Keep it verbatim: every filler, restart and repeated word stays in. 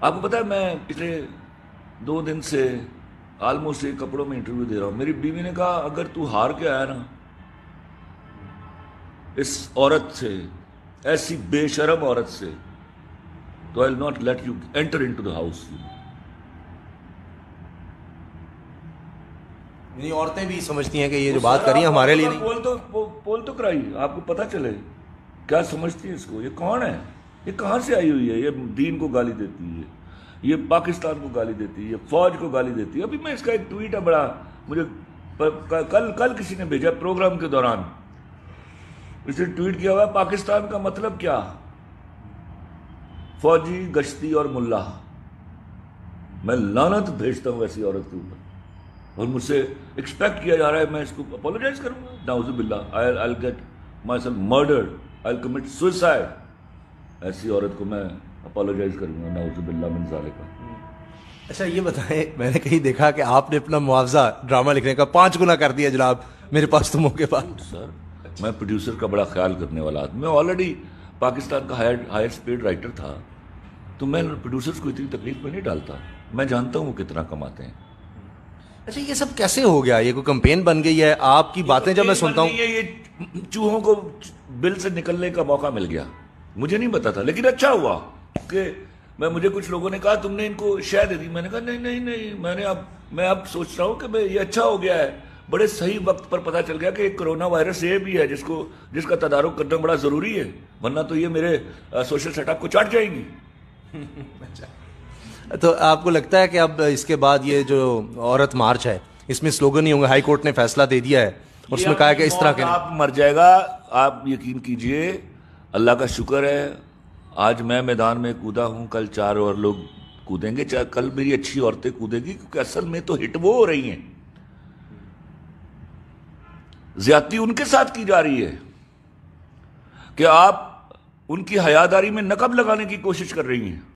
آپ کو پتا ہے میں پچھلے دو دن سے آلموسٹ ایک کپڑوں میں انٹرویو دے رہا ہوں. میری بیوی نے کہا اگر تو ہار کے آیا نا اس عورت سے, ایسی بے شرم عورت سے, تو I will not let you enter into the house. نہیں, عورتیں بھی سمجھتی ہیں کہ یہ جو بات کری ہمارے لیے نہیں. پول تو پول تو کرائی, آپ کو پتہ چلے کیا سمجھتی ہیں اس کو. یہ کون ہے, یہ کہاں سے آئی ہوئی ہے, یہ دین کو گالی دیتی ہے, یہ پاکستان کو گالی دیتی ہے, یہ فوج کو گالی دیتی ہے. ابھی میں اس کا ایک ٹویٹ ہے بڑا, مجھے کل کل کسی نے بھیجا پروگرام کے دوران, اس نے ٹویٹ کیا ہوا پاکستان کا مطلب کیا, فوجی, گشتی اور ملا. میں لعنت بھیجتا ہوں ایسی عورت کے اوپر, اور مجھ سے ایکسپیکٹ کیا جا رہا ہے میں اس کو اپولوجائز کروں گا. نعوذ باللہ, I will get myself murdered, I will commit suicide. ایسی عورت کو میں اپولوجائز کروں گا, نعوذ باللہ من ذالک. اچھا یہ بتائیں, میں نے کہیں دیکھا کہ آپ نے اپنا معاوضہ ڈرامہ لکھنے کا پانچ گنا کر دیا جناب, میرے پاس تو موقع پر. سر میں پروڈیوسر کا بڑا خیال کرنے والا آدمی, میں آلریڈی پاکستان کا ہائر ہائر اسپیڈ رائٹر تھا, تو میں پروڈیوسرز کو اتنی تکلیف میں نہیں ڈالتا. میں جانتا ہوں وہ کتنا کماتے ہیں. اچھا یہ سب کیسے ہو گیا, یہ کوئی کمپین بن گئی ہے؟ آپ کی باتیں جب میں سنتا ہوں, یہ چوہوں کو بل سے نکلنے کا موقع مل گیا. مجھے نہیں پتا تھا, لیکن اچھا ہوا کہ میں مجھے کچھ لوگوں نے کہا تم نے ان کو شے دے دی. میں نے کہا نہیں نہیں نہیں, میں نے اب میں اب سوچ رہا ہوں کہ یہ اچھا ہو گیا ہے. بڑے صحیح وقت پر پتا چل گیا کہ ایک کرونا وائرس یہ بھی ہے جس کو جس کا تدارک کرنا بڑا ضروری ہے, ورنہ تو یہ میرے سوشل سیٹ اپ کو چاٹ جائیں گی. تو آپ کو لگتا ہے کہ اب اس کے بعد یہ جو عورت مارچ ہے اس میں سلوگن نہیں ہوں گے؟ ہائی کورٹ نے فیصلہ دے دیا ہے اور اس میں کہا ہے کہ اس طرح کے آپ مر جائے گا. آپ یقین کیجئے, اللہ کا شکر ہے آج میں میدان میں کودا ہوں, کل چار اور لوگ کودیں گے, چاہے کل میری اچھی عورتیں کودیں گی, کیونکہ اصل میں تو ہٹ وہ ہو رہی ہیں, زیادتی ان کے ساتھ کی جا رہی ہے کہ آپ ان کی حیاداری میں نقب لگانے کی کوشش کر رہی ہیں.